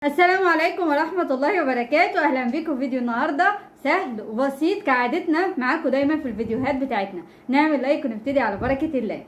السلام عليكم ورحمة الله وبركاته. اهلا بيكم في فيديو النهاردة سهل وبسيط كعادتنا معاكم دايما في الفيديوهات بتاعتنا. نعمل لايك ونبتدي على بركة الله.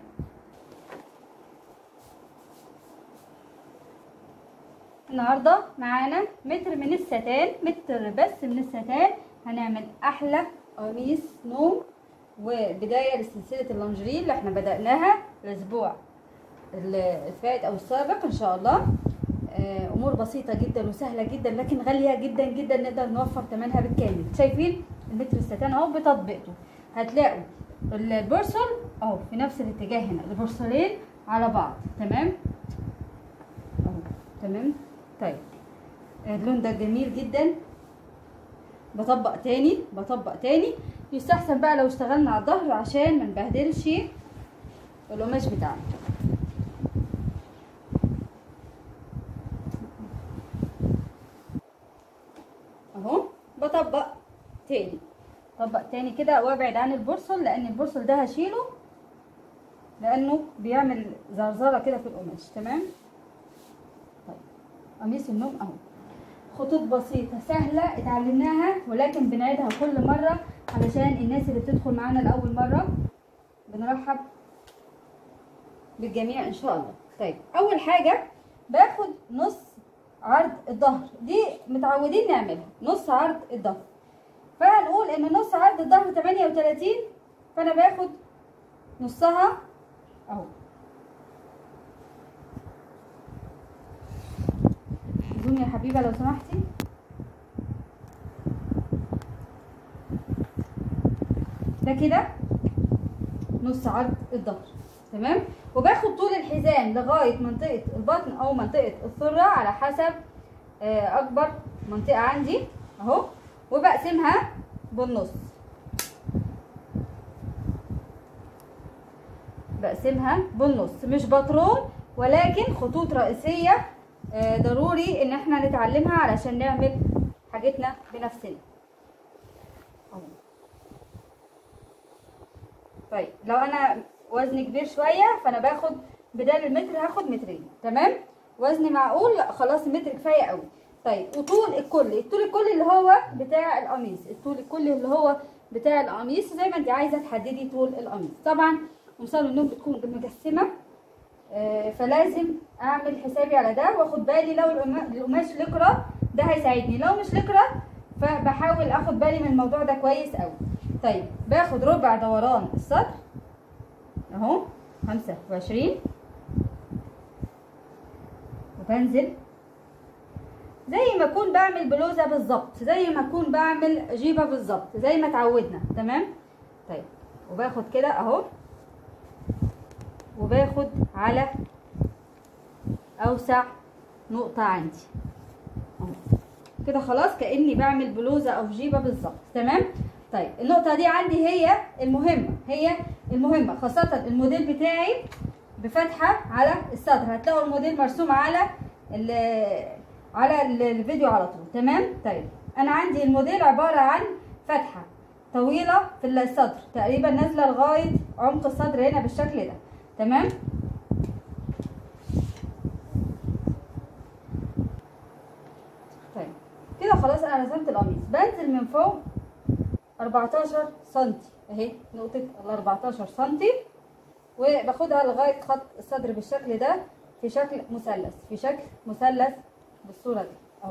النهاردة معانا متر من الستان، متر بس من الستان. هنعمل احلى قميص نوم وبداية لسلسلة اللانجري اللي احنا بدأناها الاسبوع الفائت او السابق ان شاء الله. امور بسيطه جدا وسهله جدا لكن غاليه جدا جدا، نقدر نوفر ثمنها بالكامل. شايفين المتر الستان اهو بتطبيقته، هتلاقوا البورصل اهو في نفس الاتجاه هنا، البورصلين على بعض تمام اهو تمام. طيب اللون ده جميل جدا. بطبق تاني يستحسن بقى لو اشتغلنا على الظهر عشان ما نبهدلش القماش بتاعنا. اهو بطبق تاني كده وابعد عن البورصل، لان البورصل ده هشيله لانه بيعمل زرزره كده في القماش. تمام. طيب قميص النوم اهو، خطوط بسيطه سهله اتعلمناها ولكن بنعيدها كل مره علشان الناس اللي بتدخل معانا لاول مره. بنرحب بالجميع ان شاء الله. طيب اول حاجه باخد نص عرض الظهر، دي متعودين نعملها نص عرض الظهر، فهنقول ان نص عرض الظهر 38، فانا باخد نصها اهو. زوم يا حبيبه لو سمحتي. ده كده نص عرض الظهر تمام. وباخد طول الحزام لغايه منطقه البطن او منطقه الثره على حسب اكبر منطقه عندي اهو، وبقسمها بالنص. مش باترون ولكن خطوط رئيسيه ضروري ان احنا نتعلمها علشان نعمل حاجتنا بنفسنا اهو. طيب لو انا وزني كبير شويه فانا باخد بدل المتر هاخد مترين تمام. وزني معقول لا خلاص المتر كفايه قوي. طيب وطول الكل اللي هو بتاع القميص، زي ما انت عايزه تحددي طول القميص. طبعا قمصان النوم بتكون مجسمه فلازم اعمل حسابي على ده واخد بالي. لو القماش لكرة ده هيساعدني، لو مش لكرة فبحاول اخد بالي من الموضوع ده كويس قوي. طيب باخد ربع دوران السطر اهو 25 وبنزل زي ما اكون بعمل بلوزه بالظبط، زي ما اكون بعمل جيبه بالظبط، زي ما اتعودنا تمام. طيب وباخد كده اهو، وباخد على اوسع نقطه عندي اهو كده خلاص كاني بعمل بلوزه او جيبه بالظبط تمام. طيب النقطه دي عندي هي المهمه خاصه الموديل بتاعي بفتحه على الصدر. هتلاقوا الموديل مرسوم على الفيديو على طول تمام. طيب انا عندي الموديل عباره عن فتحه طويله في الصدر تقريبا نازله لغايه عمق الصدر هنا بالشكل ده تمام. طيب كده خلاص انا رسمت القميص. بنزل من فوق 14 سنتي اهي، نقطه ال 14 سنتي، وباخدها لغايه خط الصدر بالشكل ده في شكل مثلث بالصوره دي اهو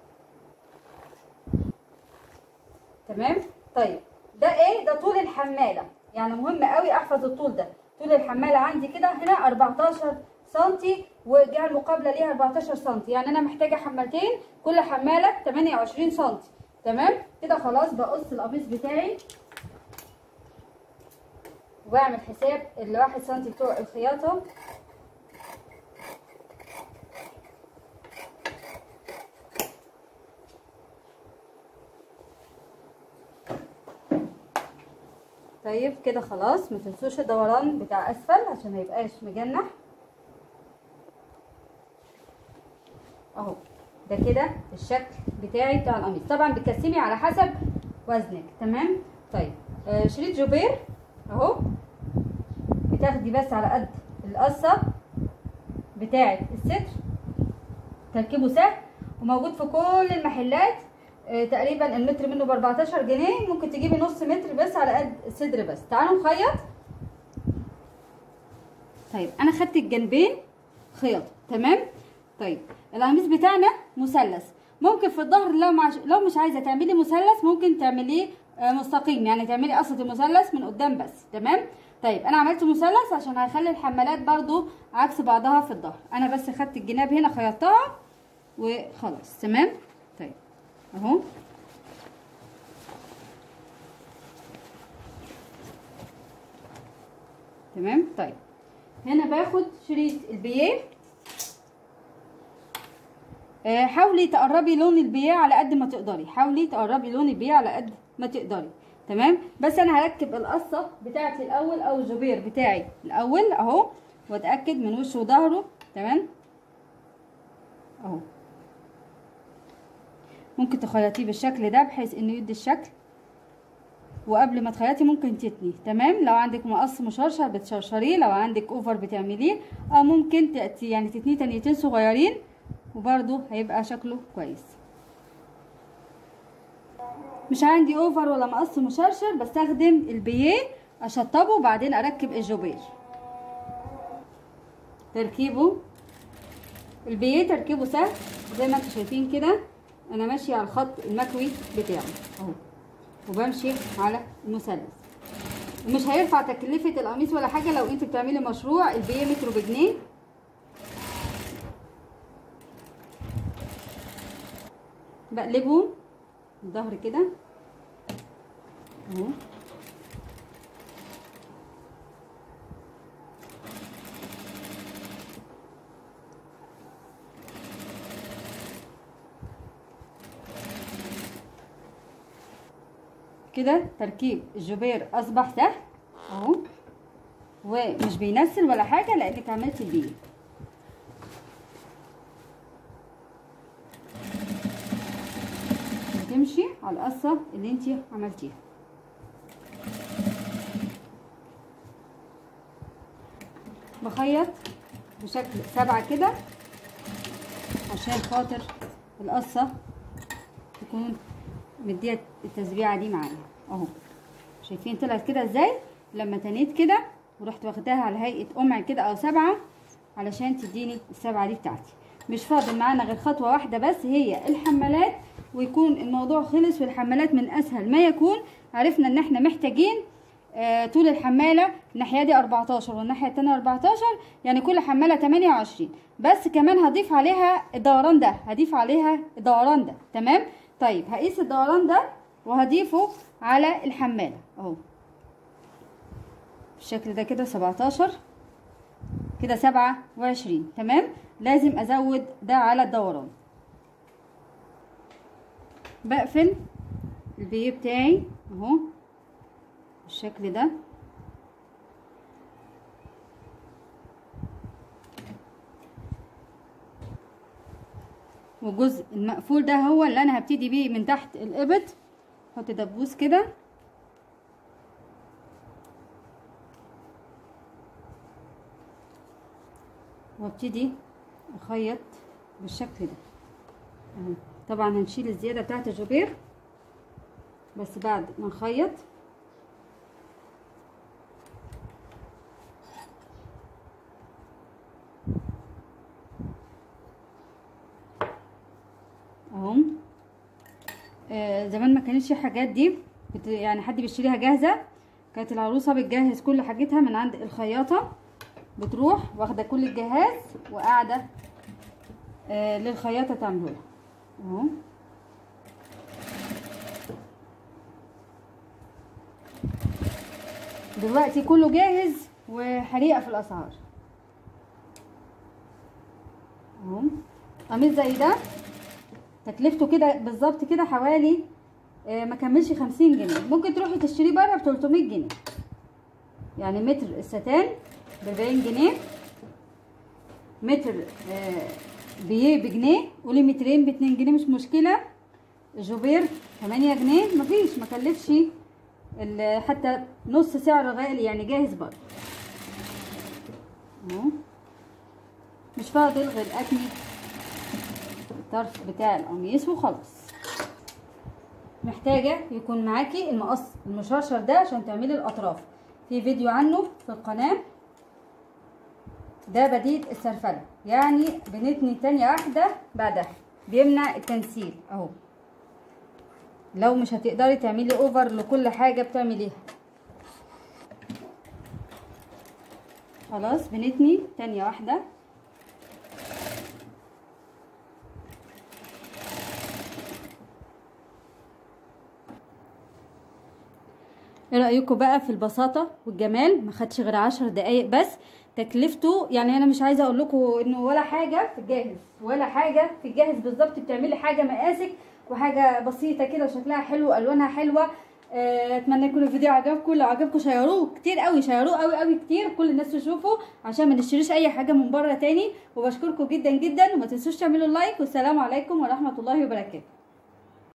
تمام. طيب ده ايه؟ ده طول الحماله، يعني مهم قوي احفظ الطول ده. طول الحماله عندي كده هنا 14 سنتي والجهه المقابله ليها 14 سنتي، يعني انا محتاجه حمالتين كل حماله 28 سنتي تمام. كده خلاص بقص القميص بتاعي وبعمل حساب ال1 سنتي بتوع الخياطه. طيب كده خلاص متنسوش الدوران بتاع اسفل عشان ميبقاش مجنح اهو. ده كده الشكل بتاعي بتاع القميص. طبعا بتقسمي على حسب وزنك تمام. طيب شريط جوبير اهو، بتاخدي بس على قد القصه بتاعه الستر، تركيبه سهل وموجود في كل المحلات. تقريبا المتر منه ب 14 جنيه. ممكن تجيبي نص متر بس على قد الصدر بس. تعالوا نخيط. طيب انا خدت الجنبين خياطه تمام. طيب القميص بتاعنا مثلث. ممكن في الظهر لو مش عايزه تعملي مثلث ممكن تعمليه مستقيم، يعني تعملي قصه المثلث من قدام بس تمام. طيب انا عملت مثلث عشان هيخلي الحمالات برضو عكس بعضها في الظهر. انا بس خدت الجناب هنا خيطتها وخلاص تمام. طيب اهو تمام. طيب هنا باخد شريط البيه. حاولي تقربي لون البيه على قد ما تقدري، حاولي تقربي لون البيه على قد ما تقدري تمام. بس انا هركب القصه بتاعتي الاول او الجوبير بتاعي الاول اهو، واتاكد من وشه وظهره تمام اهو. ممكن تخيطيه بالشكل ده بحيث انه يدي الشكل، وقبل ما تخيطي ممكن تتني تمام. لو عندك مقص مشرشر بتشرشريه، لو عندك اوفر بتعمليه، او ممكن يعني تتنيه تنيتين صغيرين وبرده هيبقى شكله كويس. مش عندي اوفر ولا مقص مشرشر بستخدم البيه اشطبه وبعدين اركب الجوبير. تركيبه البيه تركيبه سهل زي ما انتم شايفين كده. انا ماشيه على الخط المكوي بتاعه اهو، وبمشي على المثلث. ومش هيرفع تكلفه القميص ولا حاجه لو انت بتعملي مشروع. البيه متره بجنيه. بقلبه الظهر كده اهو. كده تركيب الجوبير اصبح سهل اهو، ومش بينسل ولا حاجه لانك عملتي البيه. بتمشي على القصه اللي انت عملتيها. بخيط بشكل 7 كده عشان خاطر القصه تكون مديه التسبيعه دي معايا اهو. شايفين طلعت كده ازاي؟ لما تنيت كده ورحت واخداها على هيئه قمع كده او 7 علشان تديني ال7 دي بتاعتي. مش فاضل معانا غير خطوه واحده بس هي الحمالات، ويكون الموضوع خلص. والحمالات من اسهل ما يكون. عرفنا ان احنا محتاجين طول الحماله الناحيه دي 14 والناحيه التانيه 14، يعني كل حماله 28. بس كمان هضيف عليها الدوران ده، هضيف عليها الدوران ده تمام. طيب هقيس الدوران ده وهضيفه على الحماله اهو بالشكل ده كده 17 كده 27 تمام. لازم ازود ده على الدوران. بقفل البيه بتاعي اهو بالشكل ده والجزء المقفول ده هو اللي انا هبتدي بيه من تحت الابط. احط دبوس كده وابتدي اخيط بالشكل ده اهو. طبعا هنشيل الزياده بتاعت الجوبير بس بعد ما نخيط اهو. زمان ما كانتش الحاجات دي يعني حد بيشتريها جاهزه. كانت العروسه بتجهز كل حاجتها من عند الخياطه، بتروح واخده كل الجهاز وقاعده للخياطه تعمله لها اهو. دلوقتي كله جاهز وحريقه في الاسعار اهو. قميص زي ده تكلفته كده بالظبط كده حوالي ما كملش 50 جنيه. ممكن تروحي تشتريه بره ب 300 جنيه. يعني متر الستان ب 40 جنيه، متر بيه بجنيه، قولي مترين ب 2 جنيه مش مشكله. الجوبير 8 جنيه مفيش، ما كلفش حتى نص سعر غالي يعني جاهز بره اهو. مش فاضل غير اكني الطرف بتاع القميص وخلاص. محتاجة يكون معاكي المقص المشرشر ده عشان تعملي الاطراف، في فيديو عنه في القناة. ده بديل السرفلة، يعني بنتني تانية واحدة بعدها، بيمنع التنسيل اهو. لو مش هتقدري تعملي اوفر لكل حاجة بتعمليها، خلاص بنتني تانية واحدة. ايه رأيكم بقى في البساطة والجمال؟ ما خدش غير 10 دقايق بس. تكلفته يعني انا مش عايزه اقول لكم انه ولا حاجه في الجاهز، ولا حاجه في الجاهز بالظبط. بتعملي حاجه مقاسك وحاجه بسيطه كده وشكلها حلو والوانها حلوه. اتمنى يكون الفيديو عجبكم. لو عجبكم شيروه كتير قوي، شيروه قوي قوي كتير، كل الناس تشوفه عشان ما نشتريش اي حاجه من بره تاني. وبشكركم جدا جدا، وما تنسوش تعملوا لايك. والسلام عليكم ورحمه الله وبركاته.